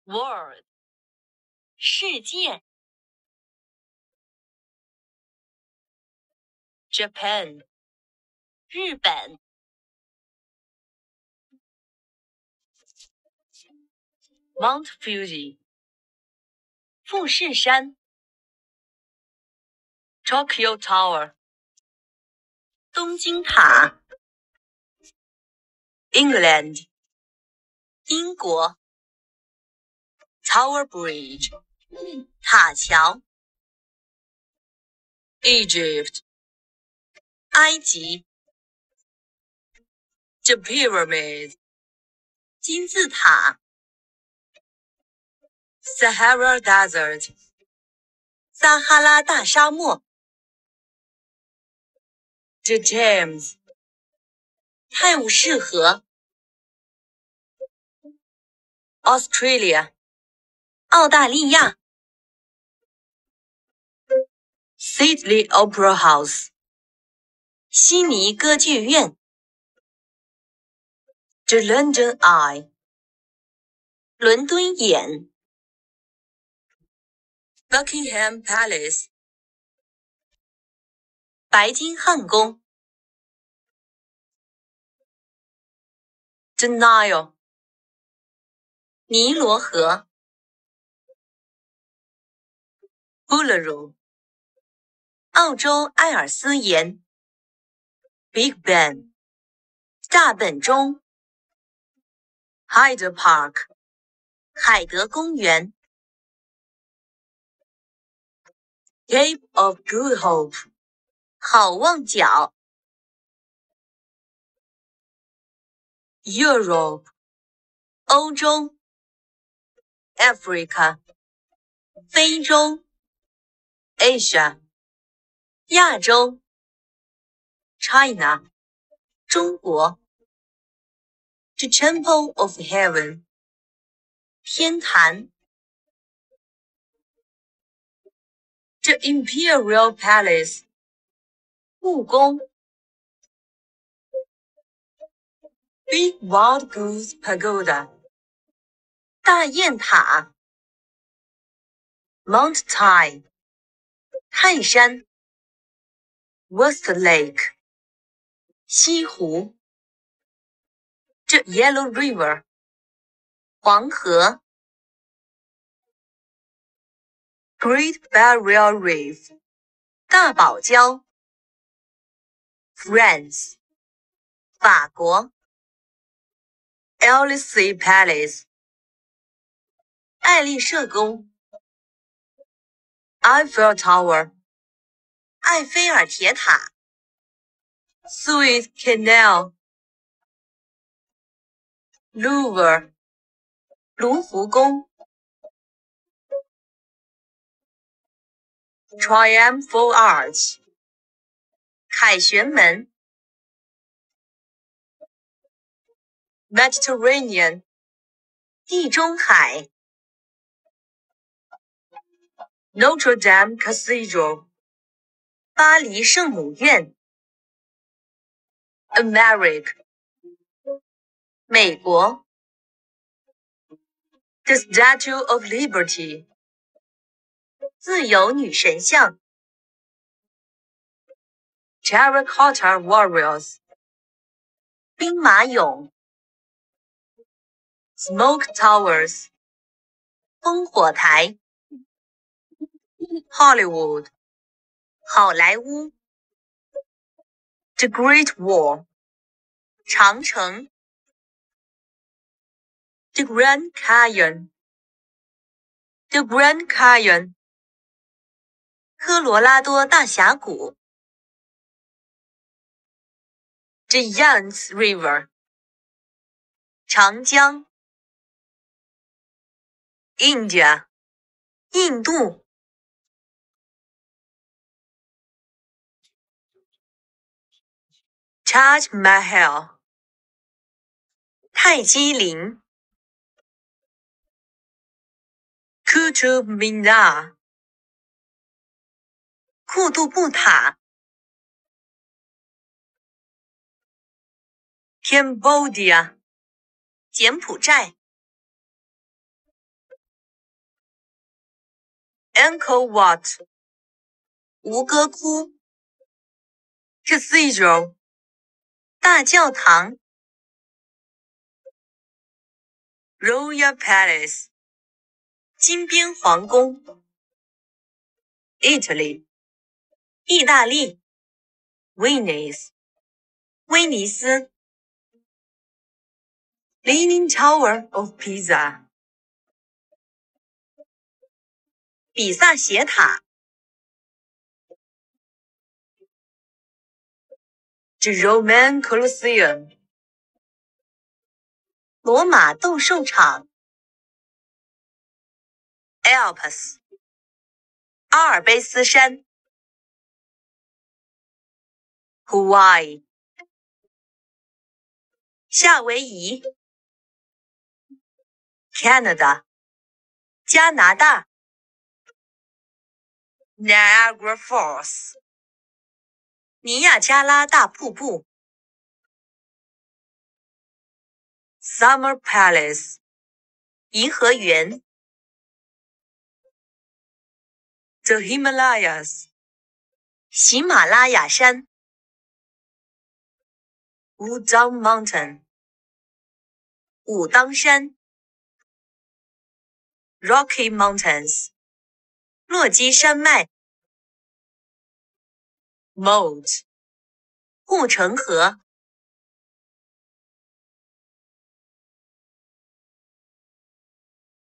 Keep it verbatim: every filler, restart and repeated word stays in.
world 世界 Japan 日本 Mount Fuji 富士山 Tokyo Tower 东京塔 England 英国 Tower Bridge 塔桥 Egypt 埃及 The Pyramid 金字塔 Sahara Desert 撒哈拉大沙漠 The Thames 泰晤士河 Australia 澳大利亚 Sydney Opera House 悉尼歌剧院 The London Eye 伦敦眼 Buckingham Palace 白金汉宫 The Nile 尼罗河 Uluru 澳洲埃尔斯岩 Big Ben 大本钟 Hyde Park 海德公园 Cape of Good Hope 好望角 Europe 欧洲 Africa 非洲 Asia 亚洲 China 中国 The Temple of Heaven 天坛 The Imperial Palace 故宫 Big Wild Goose Pagoda 大雁塔 Mount Tai 泰山 Westlake 西湖 The Yellow River 黄河 Great Barrier Reef 大堡礁 France 法国 Elysee Palace 爱丽舍宫 Eiffel Tower 埃菲尔铁塔 Suez Canal Louvre 卢浮宫 Triumphal Arch 凯旋门 Mediterranean 地中海 Notre Dame Cathedral 巴黎圣母院 America 美国 The Statue of Liberty 自由女神像 Terracotta Warriors 兵马俑 Smoke Towers 烽火台 Hollywood 好莱坞 The Great Wall 长城 The Grand Canyon The Grand Canyon 科罗拉多大峡谷 The Yangtze River 长江 India 印度 Taj Mahal 泰姬陵 Qutub Minar 库杜布塔 Cambodia 柬埔寨 Angkor Wat 吴哥窟 Cathedral 大教堂 Royal Palace 金边皇宫 Italy 意大利 Venice 威尼斯 Leaning Tower of Pisa 比萨斜塔 The Roman Colosseum 罗马斗兽场 Alps 阿尔卑斯山 Hawaii 夏威夷 Canada 加拿大 Niagara Falls 尼亚加拉大瀑布 Summer Palace 颐和园 The Himalayas 喜马拉雅山 Wudang Mountain 武当山 Rocky Mountains 落基山脉 Moat 护城河